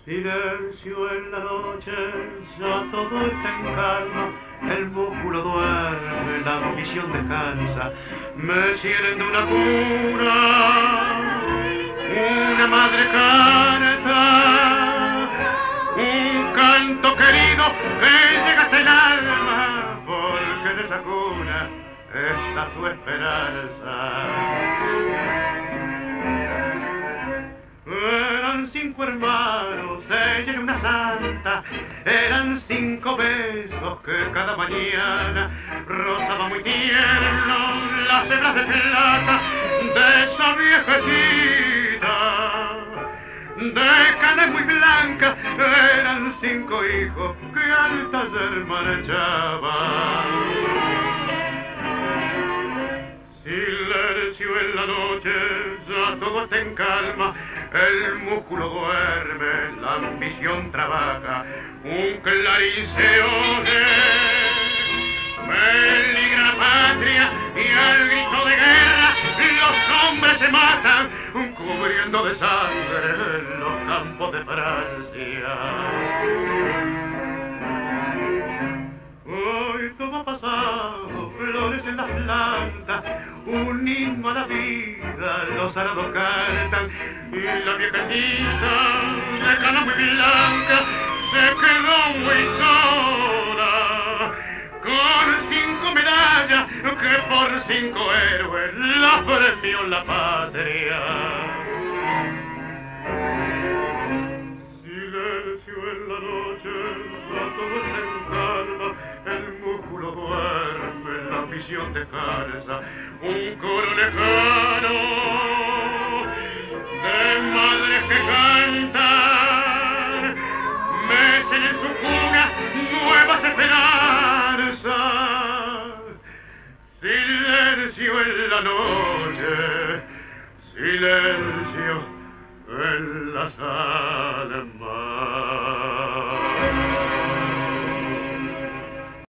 Silencio en la noche, ya todo está en calma, el músculo duerme, la visión descansa, me sienten de una cuna, una madre canta, un canto querido que llega hasta el alma, porque de esa cuna está su esperanza. Eran 5 hermanos, ella era una santa, eran 5 besos que cada mañana rozaba muy tierno las hebras de plata de esa viejecita. De carne muy blanca, eran 5 hijos que al taller marchaban. Silencio en la noche, ya todo está en calma, el músculo duerme, la ambición trabaja, un clarín se oye, peligra la patria y al grito de guerra los hombres se matan, cubriendo de sangre los campos de Francia. Hoy todo ha pasado, flores en las plantas, un himno a la vida, los arados cantan, y la viejecita, de cana muy blanca, se quedó muy sola, con 5 medallas que por 5 héroes la premió la patria. Silencio en la noche, ya todo está en calma, el músculo duerme, la visión descansa, un coro lejano de madres que cantan, mecen en su cuna nuevas esperanzas. Silencio en la noche, silencio en las almas.